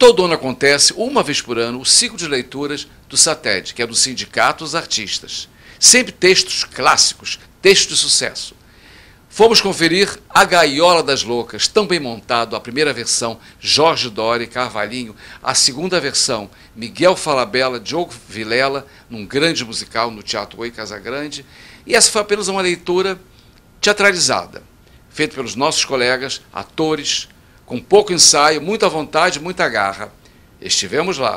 todo ano acontece, uma vez por ano, o ciclo de leituras do SATED, que é do Sindicato dos Artistas. Sempre textos clássicos, textos de sucesso. Fomos conferir A Gaiola das Loucas, tão bem montado, a primeira versão, Jorge Doria e Carvalhinho, a segunda versão, Miguel Falabella, Diogo Vilela, num grande musical no Teatro Oi Casagrande, e essa foi apenas uma leitura teatralizada, feita pelos nossos colegas, atores, com pouco ensaio, muita vontade, muita garra. Estivemos lá.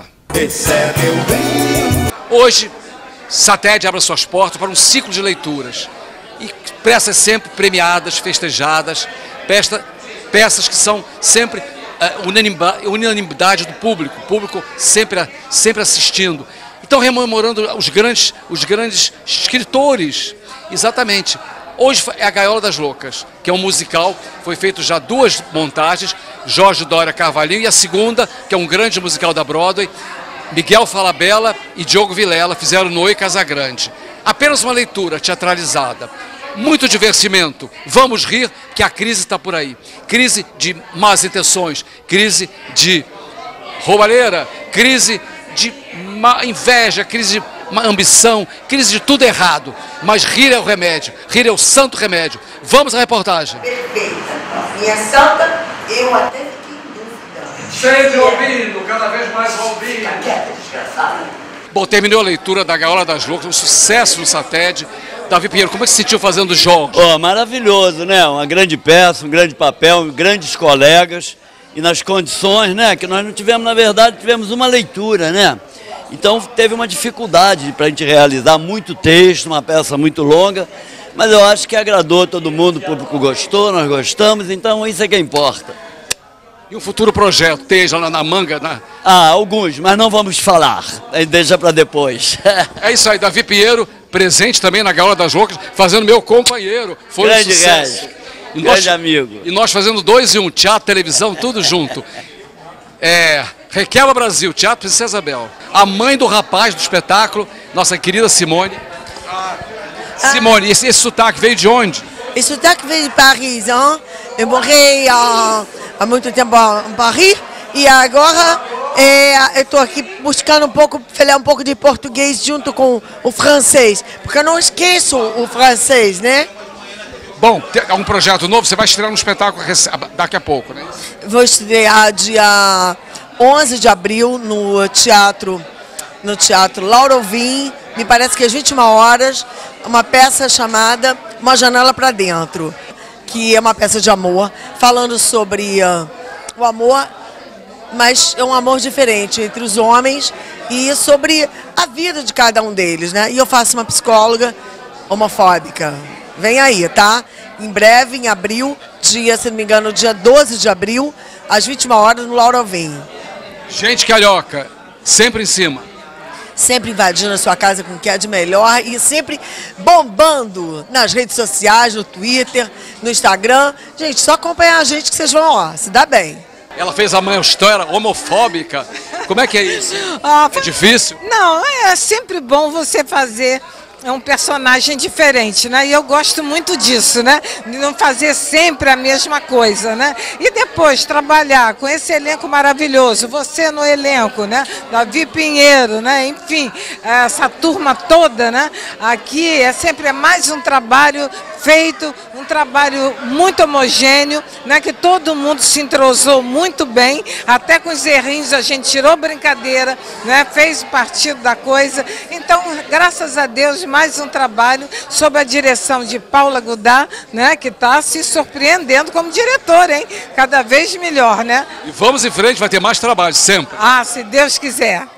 Hoje, SATED abre suas portas para um ciclo de leituras, e peças sempre premiadas, festejadas, peças que são sempre unanimidade do público, o público sempre assistindo. Então, rememorando os grandes escritores, exatamente. Hoje é A Gaiola das Loucas, que é um musical, foi feito já 2 montagens, Jorge Doria, Carvalhinho, e a segunda, que é um grande musical da Broadway, Miguel Falabella e Diogo Vilela fizeram no Oi Casagrande. Apenas uma leitura teatralizada, muito divertimento, vamos rir, que a crise está por aí. Crise de más intenções, crise de roubalheira, crise de inveja, crise de ambição, crise de tudo errado. Mas rir é o remédio, rir é o santo remédio. Vamos à reportagem. Perfeita. Minha santa, eu até fiquei em dúvida. Sempre ouvindo, cada vez mais ouvindo. Fica quieta, desgraçada. Bom, terminou a leitura da Gaiola das Loucas, um sucesso no SATED. Davi Pinheiro, como é que se sentiu fazendo os jogos? Oh, maravilhoso, né? Uma grande peça, um grande papel, grandes colegas. E nas condições, né? Que nós não tivemos, na verdade, tivemos uma leitura, né? Então teve uma dificuldade para a gente realizar muito texto, uma peça muito longa. Mas eu acho que agradou todo mundo, o público gostou, nós gostamos, então isso é que importa. E um futuro projeto, esteja lá na manga, né? Ah, alguns, mas não vamos falar, deixa para depois. É isso aí, Davi Pinheiro, presente também na Gaiola das Loucas, fazendo meu companheiro. Foi grande um sucesso. Grande amigo. E nós fazendo 2 em 1, teatro, televisão, tudo junto. Requebra Brasil, Teatro Princesa Isabel. A mãe do rapaz do espetáculo, nossa querida Simone. Simone, esse sotaque veio de onde? Esse sotaque veio de Paris, hein? Eu morei há muito tempo em Paris e agora eu estou aqui buscando falar um pouco de português junto com o francês, porque eu não esqueço o francês, né? Bom, é um projeto novo, você vai estrear no espetáculo daqui a pouco, né? Vou estrear dia 11 de abril no Teatro Laura Alvim, me parece que às 21 horas, uma peça chamada Uma Janela para Dentro, que é uma peça de amor, falando sobre o amor, mas é um amor diferente entre os homens e sobre a vida de cada um deles, né? E eu faço uma psicóloga homofóbica. Vem aí, tá? Em breve, em abril, se não me engano, dia 12 de abril, às 21 horas, no Laura Alvim. Gente carioca, sempre em cima. Sempre invadindo a sua casa com o que é de melhor e sempre bombando nas redes sociais, no Twitter, no Instagram. Gente, só acompanhar a gente que vocês vão, se dá bem. Ela fez a mãe história homofóbica. Como é que é isso? É difícil? Não, é sempre bom você fazer um personagem diferente, né? E eu gosto muito disso, né? De não fazer sempre a mesma coisa, né? E depois trabalhar com esse elenco maravilhoso, você no elenco, né? Davi Pinheiro, né? Enfim, essa turma toda, né? Aqui sempre mais um trabalho feito, um trabalho muito homogêneo, né? Que todo mundo se entrosou muito bem, até com os errinhos a gente tirou brincadeira, né? Fez o partido da coisa. Então, graças a Deus, mais um trabalho sob a direção de Paula Godard, né? Que está se surpreendendo como diretora, hein? Cada vez melhor, né? E vamos em frente, vai ter mais trabalho, sempre. Ah, se Deus quiser.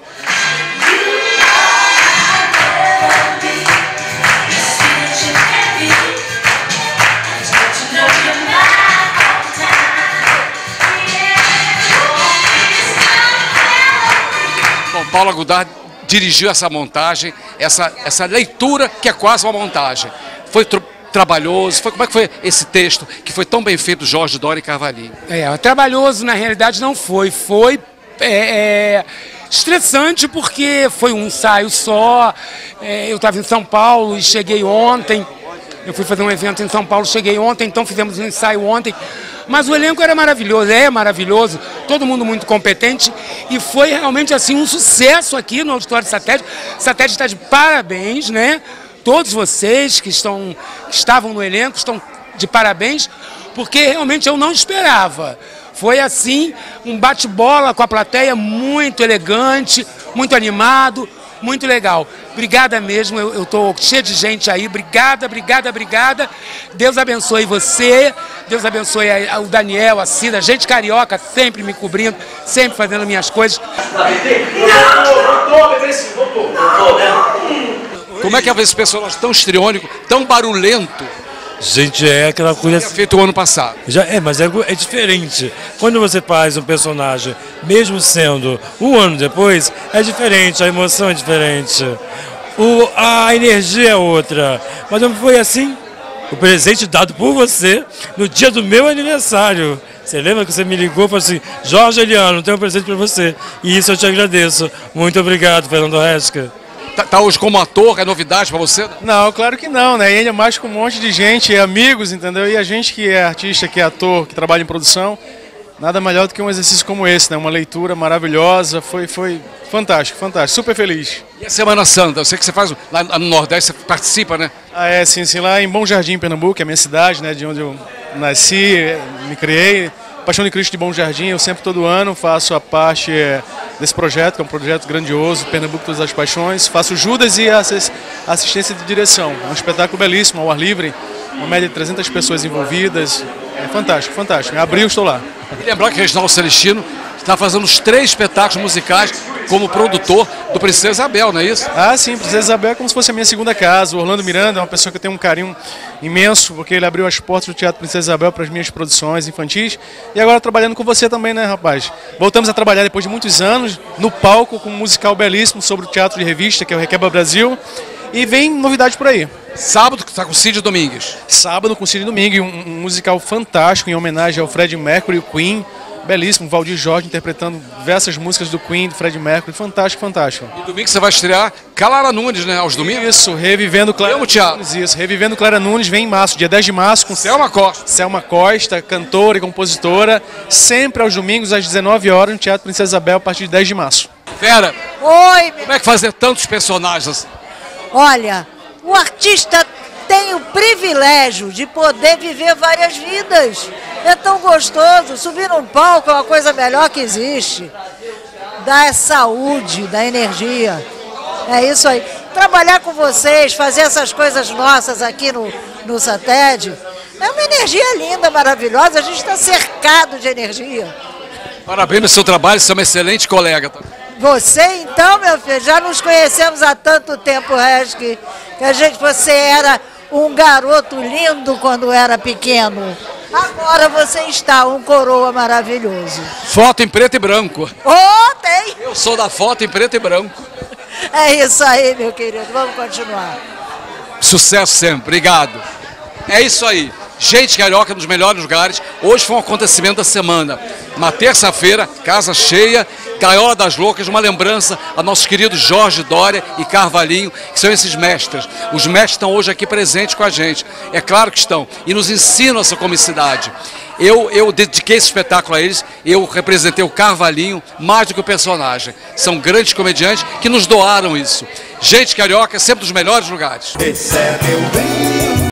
Bom, Paula Godard dirigiu essa montagem, essa leitura que é quase uma montagem. Foi trabalhoso, como é que foi esse texto que foi tão bem feito, Jorge Doria e Carvalhinho? Trabalhoso na realidade não foi, estressante porque foi um ensaio só. Eu estava em São Paulo e cheguei ontem, eu fui fazer um evento em São Paulo, cheguei ontem, então fizemos um ensaio ontem. Mas o elenco era maravilhoso, é maravilhoso, todo mundo muito competente e foi realmente assim um sucesso aqui no Auditório Satélite. O Satélite está de parabéns, né? Todos vocês que estavam no elenco estão de parabéns, porque realmente eu não esperava. Foi assim, um bate-bola com a plateia muito elegante, muito animado, muito legal. Obrigada mesmo, eu estou cheio de gente aí, obrigada, obrigada, obrigada. Deus abençoe você, Deus abençoe o Daniel, a Cida, gente carioca sempre me cobrindo, sempre fazendo minhas coisas. Como é que é esse personagem tão histriônico, tão barulhento? Gente, é aquela coisa... Foi feito o ano passado. Mas é diferente. Quando você faz um personagem, mesmo sendo um ano depois, é diferente, a emoção é diferente. A energia é outra. Mas não foi assim. O presente dado por você no dia do meu aniversário. Você lembra que você me ligou e falou assim, Jorge Eliano, tenho um presente para você. E isso eu te agradeço. Muito obrigado, Fernando Resca. Tá hoje como ator, é novidade para você? Não, claro que não, né? Ele é mais com um monte de gente, amigos, entendeu? E a gente que é artista, que é ator, que trabalha em produção, nada melhor do que um exercício como esse, né? Uma leitura maravilhosa, foi fantástico, fantástico, super feliz. E a Semana Santa? Eu sei que você faz lá no Nordeste, você participa, né? Sim, lá em Bom Jardim, Pernambuco, que é a minha cidade, né? De onde eu nasci, me criei. Paixão de Cristo de Bom Jardim, eu sempre, todo ano, faço a parte desse projeto, que é um projeto grandioso, Pernambuco Todas as Paixões. Faço Judas e a assistência de direção. É um espetáculo belíssimo, ao ar livre, uma média de 300 pessoas envolvidas. É fantástico, fantástico. Em abril estou lá. E lembrar que o Reginaldo Celestino está fazendo os 3 espetáculos musicais como produtor do Princesa Isabel, não é isso? Sim, Princesa Isabel é como se fosse a minha segunda casa. O Orlando Miranda é uma pessoa que eu tenho um carinho imenso, porque ele abriu as portas do Teatro Princesa Isabel para as minhas produções infantis. E agora trabalhando com você também, né, rapaz? Voltamos a trabalhar depois de muitos anos no palco com um musical belíssimo sobre o teatro de revista, que é o Requebra Brasil. E vem novidade por aí. Sábado está com o Cid Domingues. Sábado com o Cid Domingues, um musical fantástico em homenagem ao Freddie Mercury e o Queen. Belíssimo, Valdir Jorge interpretando diversas músicas do Queen, do Freddie Mercury, fantástico, fantástico. E domingo você vai estrear Clara Nunes, né, aos domingos? Isso, Revivendo Clara Nunes, isso, Revivendo Clara Nunes, vem em março, dia 10 de março, com Selma Costa. Selma Costa, cantora e compositora, sempre aos domingos, às 19 horas, no Teatro Princesa Isabel, a partir de 10 de março. Vera, Oi, como é que fazer tantos personagens assim? olha, o artista tem o privilégio de poder viver várias vidas. É tão gostoso, subir num palco é uma coisa melhor que existe. Dá saúde, dá energia. É isso aí. Trabalhar com vocês, fazer essas coisas nossas aqui no Satélite, é uma energia linda, maravilhosa. A gente está cercado de energia. Parabéns pelo seu trabalho, você é uma excelente colega. Você então, meu filho, já nos conhecemos há tanto tempo, Resque, que você era um garoto lindo quando era pequeno. Agora você está um coroa maravilhoso. Foto em preto e branco. Tem! Eu sou da foto em preto e branco. É isso aí, meu querido. Vamos continuar. Sucesso sempre. Obrigado. É isso aí. Gente carioca nos melhores lugares. Hoje foi um acontecimento da semana. Uma terça-feira, casa cheia, Gaiola das Loucas, uma lembrança a nossos queridos Jorge Dória e Carvalhinho, que são esses mestres. Os mestres estão hoje aqui presentes com a gente. É claro que estão. E nos ensinam essa comicidade. Eu dediquei esse espetáculo a eles, eu representei o Carvalhinho mais do que o personagem. São grandes comediantes que nos doaram isso. Gente carioca, sempre dos melhores lugares.